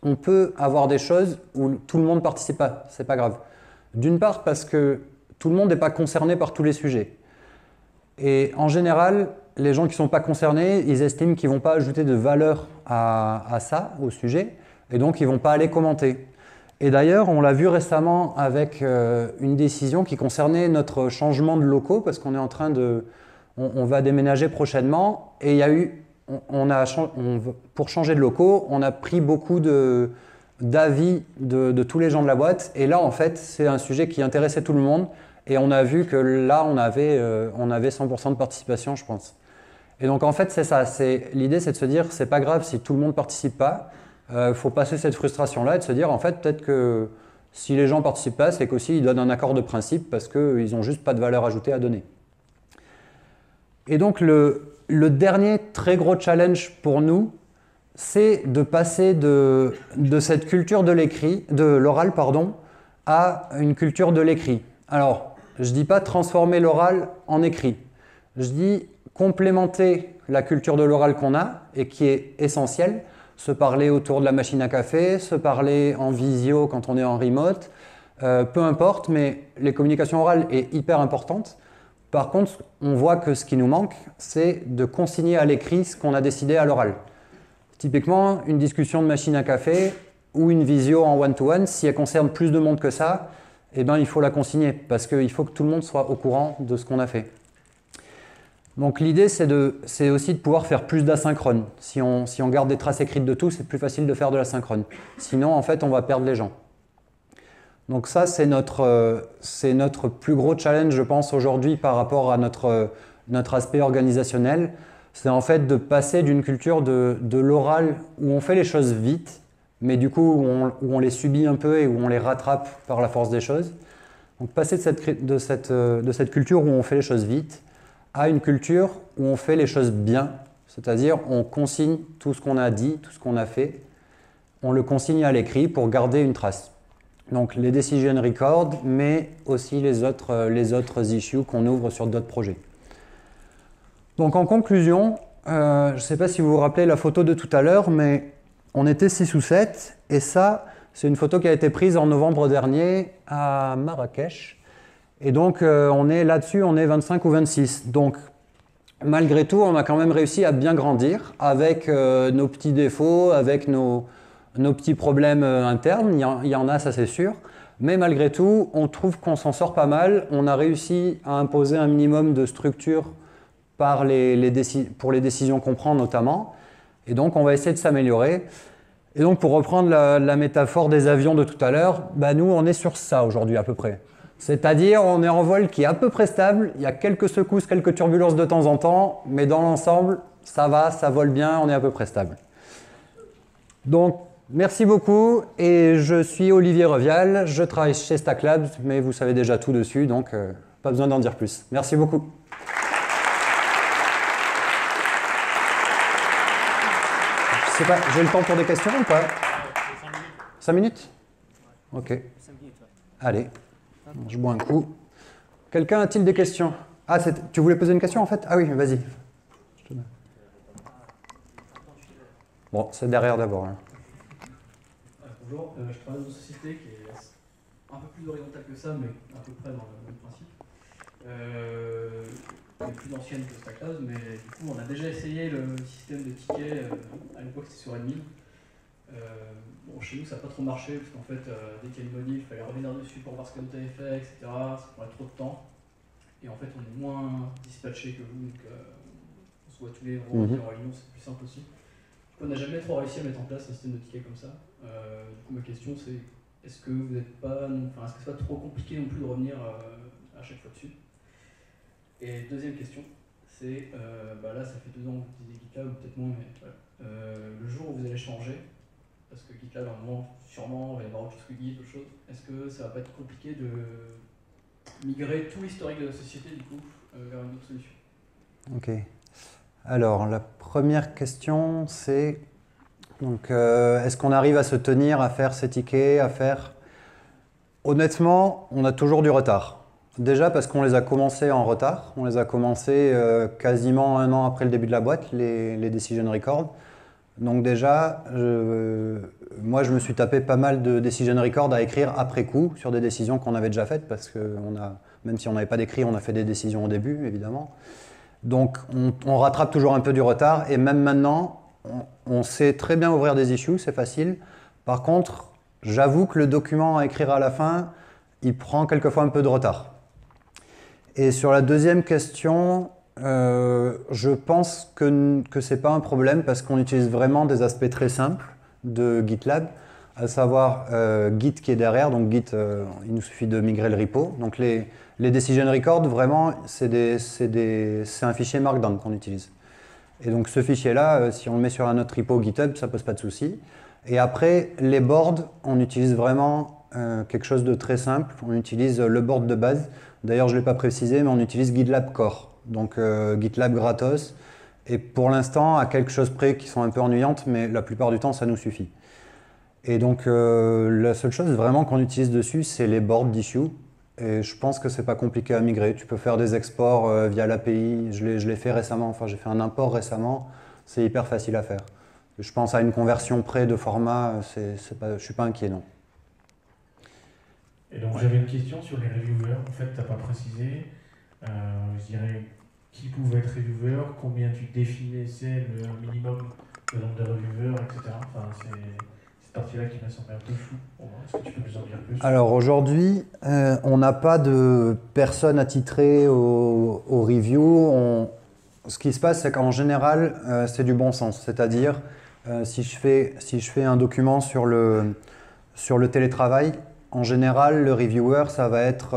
on peut avoir des choses où tout le monde ne participe pas, c'est pas grave. D'une part parce que tout le monde n'est pas concerné par tous les sujets. Et en général, les gens qui ne sont pas concernés, ils estiment qu'ils ne vont pas ajouter de valeur à ça, au sujet, et donc ils ne vont pas aller commenter. Et d'ailleurs, on l'a vu récemment avec une décision qui concernait notre changement de locaux, parce qu'on est en train de... On va déménager prochainement, et il y a eu... pour changer de locaux, on a pris beaucoup d'avis de tous les gens de la boîte, et là, en fait, c'est un sujet qui intéressait tout le monde, et on a vu que là, on avait 100% de participation, je pense. Et donc, en fait, c'est ça. L'idée, c'est de se dire, c'est pas grave si tout le monde ne participe pas. Il faut passer cette frustration-là et de se dire, en fait, peut-être que si les gens ne participent pas, c'est qu'aussi ils donnent un accord de principe parce qu'ils n'ont juste pas de valeur ajoutée à donner. Et donc, le dernier très gros challenge pour nous, c'est de passer de cette culture de l'oral, à une culture de l'écrit. Alors, je ne dis pas transformer l'oral en écrit. Je dis complémenter la culture de l'oral qu'on a et qui est essentielle. Se parler autour de la machine à café, se parler en visio quand on est en remote, peu importe, mais les communications orales est hyper importante. Par contre, on voit que ce qui nous manque, c'est de consigner à l'écrit ce qu'on a décidé à l'oral. Typiquement, une discussion de machine à café ou une visio en one-to-one, si elle concerne plus de monde que ça, eh ben, il faut la consigner parce qu'il faut que tout le monde soit au courant de ce qu'on a fait. Donc l'idée, c'est aussi de pouvoir faire plus d'asynchrone. Si on garde des traces écrites de tout, c'est plus facile de faire de l'asynchrone. Sinon, en fait, on va perdre les gens. Donc ça, c'est notre plus gros challenge, je pense, aujourd'hui par rapport à notre aspect organisationnel. C'est en fait de passer d'une culture de l'oral où on fait les choses vite, mais du coup où on les subit un peu et où on les rattrape par la force des choses. Donc passer de cette culture où on fait les choses vite à une culture où on fait les choses bien, c'est-à-dire on consigne tout ce qu'on a dit, tout ce qu'on a fait, on le consigne à l'écrit pour garder une trace. Donc les decision records, mais aussi les autres issues qu'on ouvre sur d'autres projets. Donc en conclusion, je ne sais pas si vous vous rappelez la photo de tout à l'heure, mais on était 6 ou 7, et ça, c'est une photo qui a été prise en novembre dernier à Marrakech. Et donc, on est là-dessus, on est 25 ou 26. Donc, malgré tout, on a quand même réussi à bien grandir avec nos petits défauts, avec nos petits problèmes internes. Il y en a, ça c'est sûr. Mais malgré tout, on trouve qu'on s'en sort pas mal. On a réussi à imposer un minimum de structure pour les décisions qu'on prend notamment. Et donc, on va essayer de s'améliorer. Et donc, pour reprendre la métaphore des avions de tout à l'heure, bah, nous, on est sur ça aujourd'hui à peu près. C'est-à-dire, on est en vol qui est à peu près stable, il y a quelques secousses, quelques turbulences de temps en temps, mais dans l'ensemble, ça va, ça vole bien, on est à peu près stable. Donc, merci beaucoup, et je suis Olivier Revial, je travaille chez Stack Labs, mais vous savez déjà tout dessus, donc pas besoin d'en dire plus. Merci beaucoup. Je sais pas, j'ai le temps pour des questions ou pas? 5 minutes? Ok. 5 minutes, ouais. Allez. Je bois un coup. Quelqu'un a-t-il des questions? Ah, tu voulais poser une question en fait? Ah oui, vas-y. Bon, c'est derrière d'abord. Hein. Bonjour, je travaille dans une société qui est un peu plus horizontale que ça, mais à peu près dans le même principe. Elle est plus ancienne que Stack Labs, mais du coup, on a déjà essayé le système de tickets. À l'époque, c'était sur Admin. Bon, chez nous, ça n'a pas trop marché, parce qu'en fait, dès qu'il y a une modif, il fallait revenir dessus pour voir ce que tu avais fait, etc. Ça prenait trop de temps. Et en fait, on est moins dispatché que vous, donc on se voit tous les vendredis en réunion, c'est plus simple aussi. On n'a jamais trop réussi à mettre en place un système de tickets comme ça. Du coup, ma question, c'est est-ce que vous n'êtes pas, est-ce que c'est pas trop compliqué non plus de revenir à chaque fois dessus? Et deuxième question, c'est, là, ça fait 2 ans que vous utilisez GitLab, ou peut-être moins, mais voilà. Le jour où vous allez changer, parce que GitLab, à un moment, sûrement, il va y avoir autre chose que Git, autre chose. Est-ce que ça va pas être compliqué de migrer tout l'historique de la société, du coup, vers une autre solution? Ok. Alors, la première question, c'est est-ce qu'on arrive à se tenir, à faire ces tickets, à faire... Honnêtement, on a toujours du retard. Déjà parce qu'on les a commencés en retard. On les a commencés quasiment 1 an après le début de la boîte, les Decision Records. Donc déjà, moi je me suis tapé pas mal de decision record à écrire après coup sur des décisions qu'on avait déjà faites parce que même si on n'avait pas d'écrit, on a fait des décisions au début évidemment. Donc on rattrape toujours un peu du retard et même maintenant, on sait très bien ouvrir des issues, c'est facile. Par contre, j'avoue que le document à écrire à la fin, il prend quelquefois un peu de retard. Et sur la deuxième question, je pense que ce n'est pas un problème parce qu'on utilise vraiment des aspects très simples de GitLab, à savoir Git qui est derrière. Donc Git, il nous suffit de migrer le repo. Donc les decision records, vraiment, c'est un fichier Markdown qu'on utilise. Et donc ce fichier-là, si on le met sur un autre repo GitHub, ça ne pose pas de souci. Et après, les boards, on utilise vraiment quelque chose de très simple. On utilise le board de base. D'ailleurs, je ne l'ai pas précisé, mais on utilise GitLab Core. Donc GitLab gratos. Et pour l'instant, à quelque chose près qui sont un peu ennuyantes, mais la plupart du temps, ça nous suffit. Et donc la seule chose vraiment qu'on utilise dessus, c'est les boards d'issue. Et je pense que c'est pas compliqué à migrer. Tu peux faire des exports via l'API. Je l'ai fait récemment, enfin j'ai fait un import récemment. C'est hyper facile à faire. Je pense à une conversion près de format, je ne suis pas inquiet, non. Et donc j'avais une question sur les reviewers. En fait, tu n'as pas précisé, je dirais, qui pouvait être reviewer, combien tu définissais le minimum de nombre de reviewers, etc. Enfin, c'est cette partie-là qui m'a semblé un peu floue. Est-ce que tu peux nous en dire plus? Alors aujourd'hui, on n'a pas de personne attitrée au review. Ce qui se passe, c'est qu'en général, c'est du bon sens. C'est-à-dire, si je fais un document sur le télétravail, en général, le reviewer, ça va être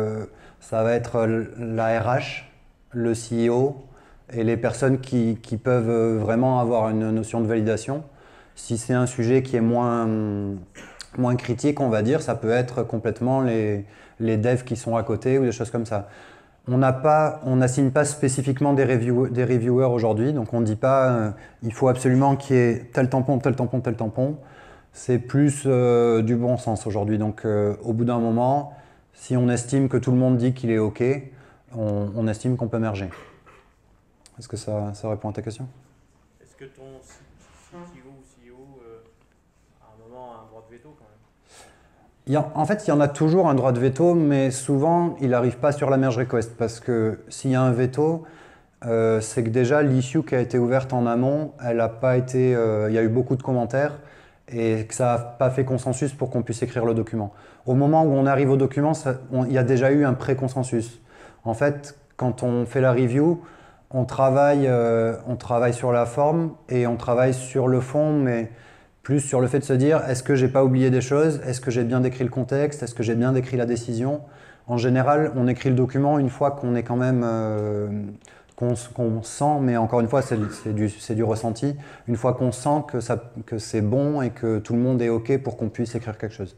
la RH, le CEO et les personnes qui peuvent vraiment avoir une notion de validation. Si c'est un sujet qui est moins critique, on va dire, ça peut être complètement les devs qui sont à côté ou des choses comme ça. On n'assigne pas spécifiquement des reviewers aujourd'hui, donc on ne dit pas il faut absolument qu'il y ait tel tampon, tel tampon, tel tampon. C'est plus du bon sens aujourd'hui. Donc au bout d'un moment, si on estime que tout le monde dit qu'il est OK, on estime qu'on peut merger. Est-ce que ça répond à ta question? Est-ce que ton CTO ou CEO à un moment a un droit de veto quand même? En fait, il y en a toujours un droit de veto, mais souvent, il n'arrive pas sur la merge request. Parce que s'il y a un veto, c'est que déjà, l'issue qui a été ouverte en amont, elle a pas été, il y a eu beaucoup de commentaires et que ça n'a pas fait consensus pour qu'on puisse écrire le document. Au moment où on arrive au document, il y a déjà eu un pré-consensus. En fait, quand on fait la review, on travaille sur la forme et on travaille sur le fond, mais plus sur le fait de se dire est-ce que j'ai pas oublié des choses, est-ce que j'ai bien décrit le contexte, est-ce que j'ai bien décrit la décision. En général, on écrit le document une fois qu'on est quand même qu'on sent, mais encore une fois, c'est du ressenti, une fois qu'on sent que c'est bon et que tout le monde est OK pour qu'on puisse écrire quelque chose.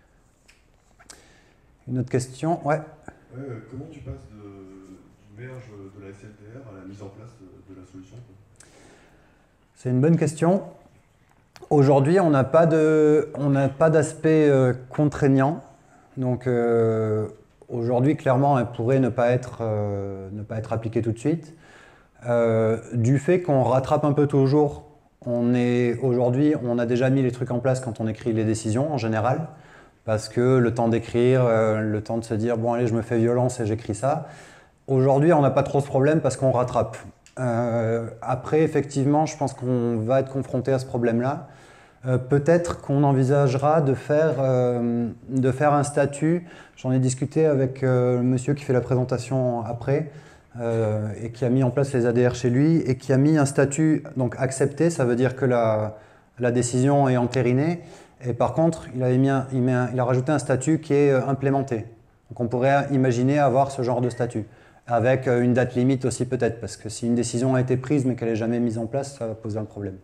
Une autre question? Ouais. Comment tu passes du merge de la SLTR à la mise en place de la solution? C'est une bonne question. Aujourd'hui, on n'a pas d'aspect contraignant. Donc aujourd'hui, clairement, elle pourrait ne pas être appliquée tout de suite. Du fait qu'on rattrape un peu toujours, aujourd'hui, on a déjà mis les trucs en place quand on écrit les décisions en général. Parce que le temps d'écrire, le temps de se dire bon allez je me fais violence et j'écris ça. Aujourd'hui on n'a pas trop ce problème parce qu'on rattrape. Après effectivement je pense qu'on va être confronté à ce problème-là. Peut-être qu'on envisagera de faire un statut. J'en ai discuté avec le monsieur qui fait la présentation après et qui a mis en place les ADR chez lui et qui a mis un statut donc accepté, ça veut dire que la décision est entérinée. Et par contre, il a rajouté un statut qui est implémenté. Donc on pourrait imaginer avoir ce genre de statut, avec une date limite aussi peut-être, parce que si une décision a été prise mais qu'elle n'est jamais mise en place, ça va poser un problème.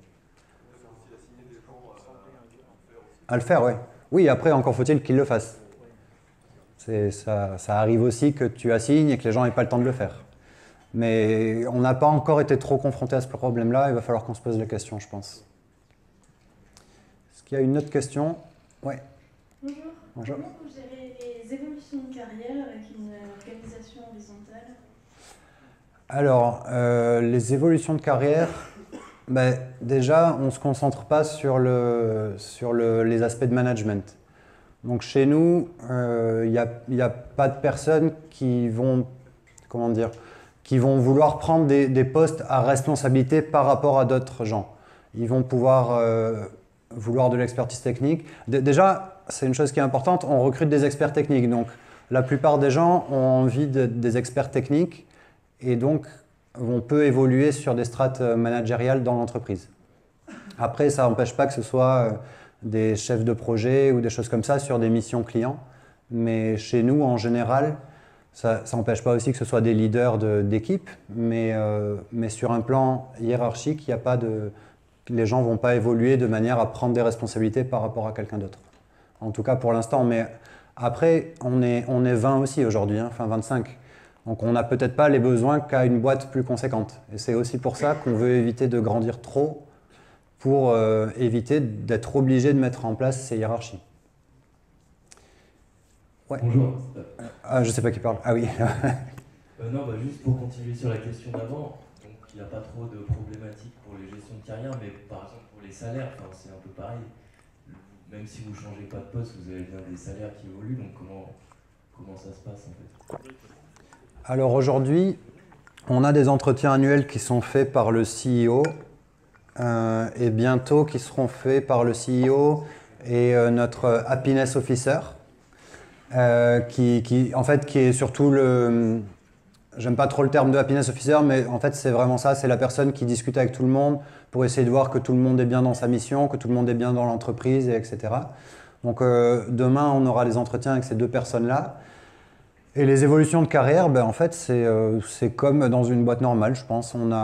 À le faire, oui. Oui, après, encore faut-il qu'il le fasse. Ça arrive aussi que tu assignes et que les gens n'aient pas le temps de le faire. Mais on n'a pas encore été trop confronté à ce problème-là, il va falloir qu'on se pose la question, je pense. Il y a une autre question. Oui. Bonjour. Bonjour. Comment vous gérez les évolutions de carrière avec une organisation horizontale? Alors, les évolutions de carrière, Déjà, on ne se concentre pas sur les aspects de management. Donc chez nous, il n'y a pas de personnes qui vont, comment dire, qui vont vouloir prendre des postes à responsabilité par rapport à d'autres gens. Ils vont pouvoir vouloir de l'expertise technique. Déjà, c'est une chose qui est importante, on recrute des experts techniques. Donc la plupart des gens ont envie des experts techniques et donc on peut évoluer sur des strates managériales dans l'entreprise. Après, ça n'empêche pas que ce soit des chefs de projet ou des choses comme ça sur des missions clients. Mais chez nous, en général, ça n'empêche pas aussi que ce soit des leaders d'équipe, mais sur un plan hiérarchique, il y a pas les gens ne vont pas évoluer de manière à prendre des responsabilités par rapport à quelqu'un d'autre. En tout cas pour l'instant. Mais après, on est 20 aussi aujourd'hui, hein, enfin 25. Donc on n'a peut-être pas les besoins qu'à une boîte plus conséquente. Et c'est aussi pour ça qu'on veut éviter de grandir trop pour éviter d'être obligé de mettre en place ces hiérarchies. Ouais. Bonjour. Je ne sais pas qui parle. Ah oui. Non, juste pour continuer sur la question d'avant, donc il n'y a pas trop de problématiques pour les gestions de carrière, mais par exemple pour les salaires, c'est un peu pareil. Même si vous ne changez pas de poste, vous avez bien des salaires qui évoluent, donc comment ça se passe en fait? Alors aujourd'hui, on a des entretiens annuels qui sont faits par le CEO et bientôt qui seront faits par le CEO et notre happiness officer, qui est surtout le... J'aime pas trop le terme de happiness officer, mais en fait c'est vraiment ça, c'est la personne qui discute avec tout le monde pour essayer de voir que tout le monde est bien dans sa mission, que tout le monde est bien dans l'entreprise, etc. Donc demain on aura les entretiens avec ces deux personnes-là. Et les évolutions de carrière, en fait c'est comme dans une boîte normale, je pense. Nous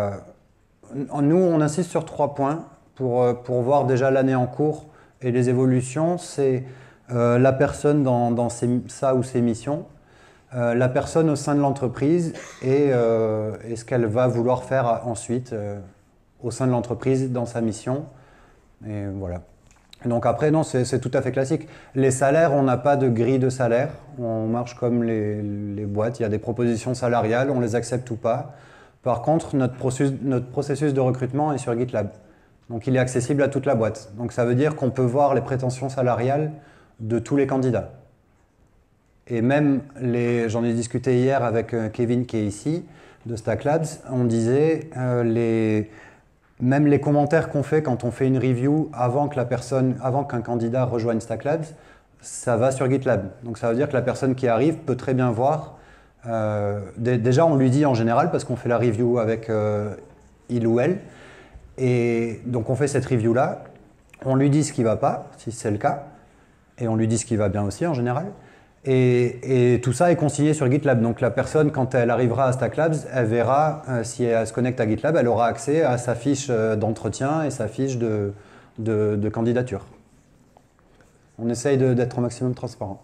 on insiste sur 3 points pour voir déjà l'année en cours et les évolutions. C'est la personne dans sa ou ses missions, la personne au sein de l'entreprise et ce qu'elle va vouloir faire ensuite au sein de l'entreprise dans sa mission. Et voilà. Donc après, non, c'est tout à fait classique. Les salaires, on n'a pas de grille de salaire. On marche comme les boîtes. Il y a des propositions salariales, on les accepte ou pas. Par contre, notre processus de recrutement est sur GitLab. Donc il est accessible à toute la boîte. Donc ça veut dire qu'on peut voir les prétentions salariales de tous les candidats. Et même, j'en ai discuté hier avec Kevin qui est ici, de Stack Labs, on disait même les commentaires qu'on fait quand on fait une review avant qu'un candidat rejoigne Stack Labs, ça va sur GitLab. Donc ça veut dire que la personne qui arrive peut très bien voir. Déjà, on lui dit en général, parce qu'on fait la review avec il ou elle, et donc on fait cette review-là, on lui dit ce qui ne va pas, si c'est le cas, et on lui dit ce qui va bien aussi en général. Et tout ça est consigné sur GitLab. Donc la personne, quand elle arrivera à Stack Labs, elle verra, si elle se connecte à GitLab, elle aura accès à sa fiche d'entretien et sa fiche de candidature. On essaye d'être au maximum transparent.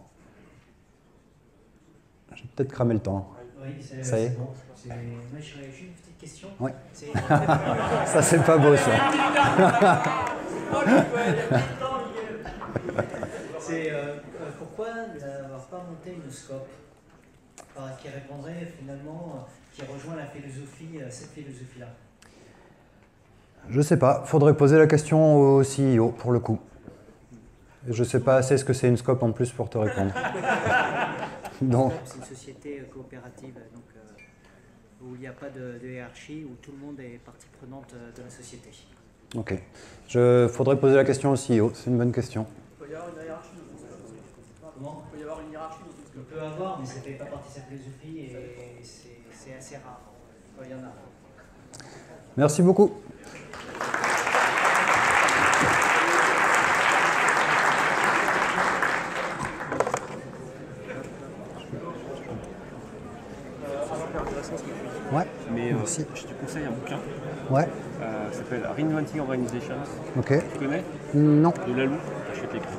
J'ai peut-être cramé le temps. Oui, ça y est. Bon. Moi, j'ai juste une petite question. Ouais. Ça, c'est pas beau, ça. C'est pourquoi n'avoir pas monté une scope qui répondrait finalement, qui rejoint la philosophie, cette philosophie-là? Je sais pas. Faudrait poser la question au CEO pour le coup. Je sais pas assez ce que c'est une scope en plus pour te répondre. Donc. C'est une société coopérative, donc où il n'y a pas de hiérarchie, où tout le monde est partie prenante de la société. Ok. Faudrait poser la question au CEO. C'est une bonne question. Il peut y avoir une hiérarchie dans tout ça. Comment? Il peut y avoir une hiérarchie dans tout ça. Il peut y avoir, mais ça ne fait pas partie de sa philosophie et c'est assez rare. Il y en a. Merci beaucoup. Ouais. Mais merci. je te conseille un bouquin. Ouais. Ça s'appelle Reinventing Organizations. Ok. Tu connais? Non. De Lalou. Je vais t'écrire.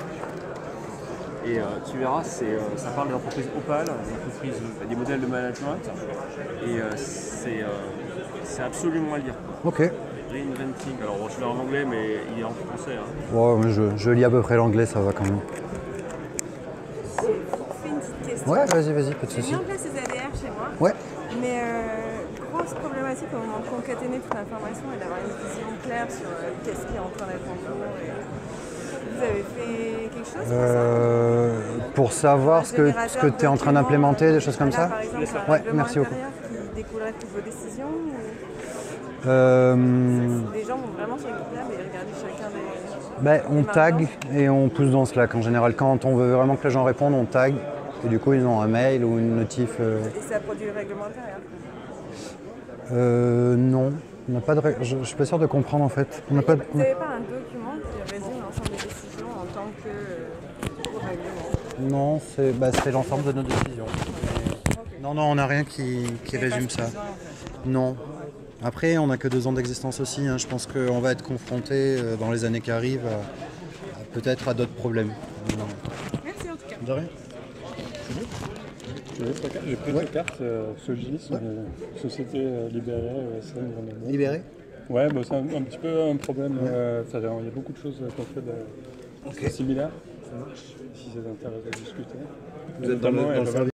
Et tu verras, ça parle de l'entreprise Opal, l'entreprise des modèles de management. Et c'est absolument à lire. Ok. Reinventing. Alors je l'ai en anglais, mais il est en français. Hein. Ouais, je lis à peu près l'anglais, ça va quand même. Je fais une petite question. Ouais, vas-y, pas de J'ai soucis. mis en place ces ADR chez moi. Ouais. Mais grosso plus problématique au moment de concaténer toute l'information et d'avoir une vision claire sur qu'est-ce qui est en train d'être en cours. Vous avez fait quelque chose pour ça pour savoir ce que tu es en train d'implémenter, des choses comme ça? Par exemple, un Ouais, règlement merci beaucoup. intérieur qui découlerait de toutes vos décisions Les gens vont vraiment sur GitLab et regardent chacun des... On tag et on pousse dans Slack en général. Quand on veut vraiment que les gens répondent, on tag. Et du coup, ils ont un mail ou une notif. Et ça produit le règlement intérieur Non. On n'a pas de je suis pas sûr de comprendre en fait. Vous n'avez pas un document qui résume l'ensemble des décisions en tant que règlement? Non, c'est l'ensemble de nos décisions. Non, on n'a rien qui résume ça. Non. Après, on n'a que 2 ans d'existence aussi. Je pense qu'on va être confronté dans les années qui arrivent peut-être à d'autres problèmes. Merci en tout cas. De rien. J'ai pris ta carte, Sogis, société libérée, ESN, Libérée? Ouais, c'est un petit peu un problème. Il y a beaucoup de choses qu'on fait similaires. Si ça t'intéresse de discuter. Vous êtes dans le service